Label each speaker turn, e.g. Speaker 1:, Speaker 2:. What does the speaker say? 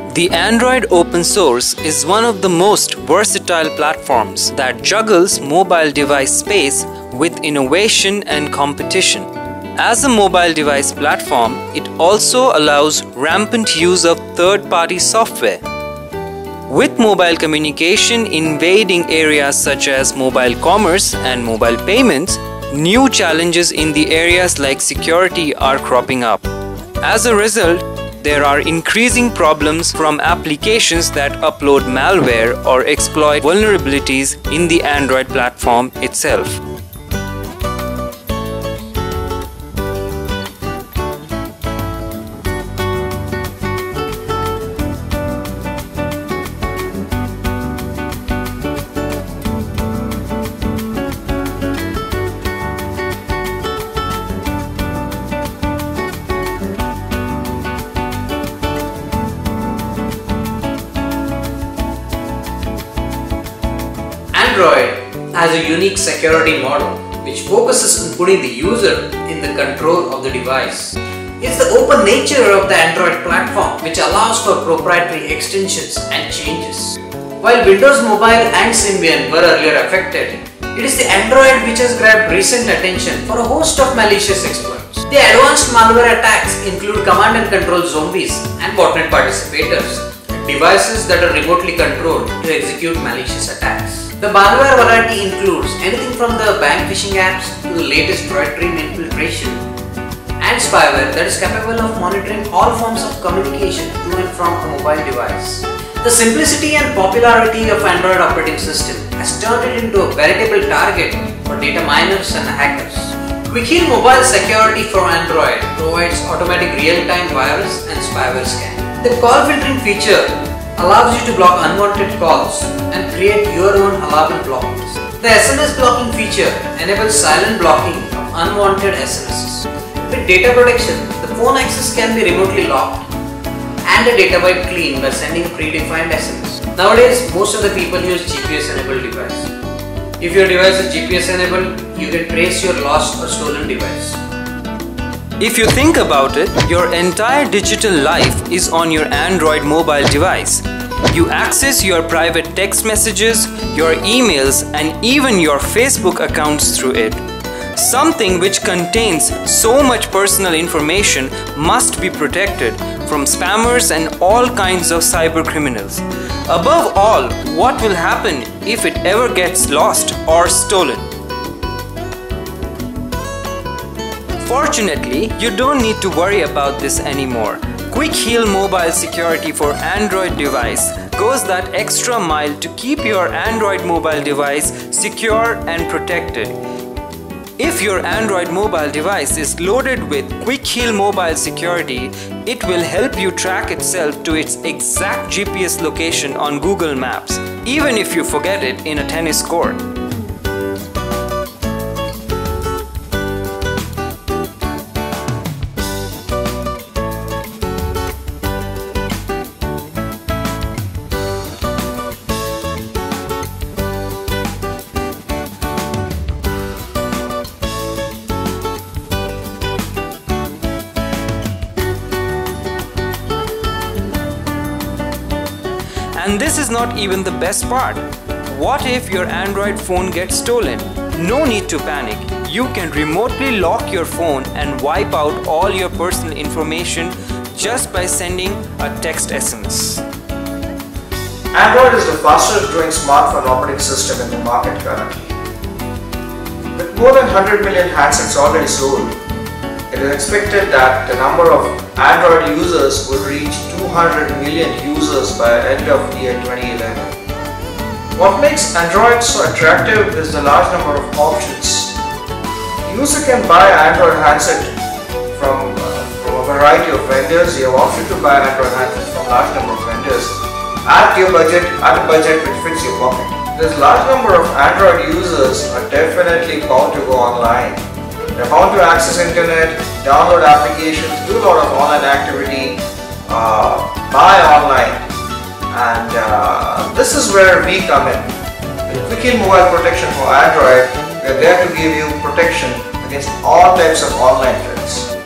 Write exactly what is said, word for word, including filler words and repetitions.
Speaker 1: The Android open source is one of the most versatile platforms that juggles mobile device space with innovation and competition. As a mobile device platform, it also allows rampant use of third-party software. With mobile communication invading areas such as mobile commerce and mobile payments, new challenges in the areas like security are cropping up. As a result, there are increasing problems from applications that upload malware or exploit vulnerabilities in the Android platform itself.
Speaker 2: Droid has a unique security model which focuses on putting the user in the control of the device. It's the open nature of the Android platform which allows for proprietary extensions and changes. While Windows Mobile and Symbian were earlier affected, it is the Android which has grabbed recent attention for a host of malicious exploits. The advanced malware attacks include command and control zombies and botnet participators, devices that are remotely controlled to execute malicious attacks. The malware variety includes anything from the bank phishing apps to the latest Droid infiltration and spyware that is capable of monitoring all forms of communication to and from a mobile device. The simplicity and popularity of Android operating system has turned it into a veritable target for data miners and hackers. Quick-Heal Mobile Security for Android provides automatic real-time virus and spyware scan. The call filtering feature allows you to block unwanted calls and create your own alarm blocks. The S M S blocking feature enables silent blocking of unwanted S M Ss. With data protection, the phone access can be remotely locked and a data wipe clean by sending a predefined S M S. Nowadays, most of the people use G P S enabled device. If your device is G P S enabled, you can trace your lost or stolen device.
Speaker 1: If you think about it, your entire digital life is on your Android mobile device. You access your private text messages, your emails, and even your Facebook accounts through it. Something which contains so much personal information must be protected from spammers and all kinds of cyber criminals. Above all, what will happen if it ever gets lost or stolen? Fortunately, you don't need to worry about this anymore. Quick-Heal Mobile Security for Android device goes that extra mile to keep your Android mobile device secure and protected. If your Android mobile device is loaded with Quick-Heal Mobile Security, it will help you track itself to its exact G P S location on Google Maps, even if you forget it in a tennis court. And this is not even the best part. What if your Android phone gets stolen? No need to panic. You can remotely lock your phone and wipe out all your personal information just by sending a text S M S.
Speaker 3: Android is the fastest growing smartphone operating system in the market currently. With more than one hundred million handsets already sold, it is expected that the number of Android users will reach two hundred million users by the end of the year twenty eleven. What makes Android so attractive is the large number of options. The user can buy an Android handset from, uh, from a variety of vendors. You have option to buy an Android handset from a large number of vendors at your budget, at a budget which fits your pocket. This large number of Android users are definitely bound to go online. They're bound to access internet, download applications, do a lot of online activity, uh, buy online, and uh, this is where we come in. With Quick-Heal Mobile Protection for Android, we are there to give you protection against all types of online threats.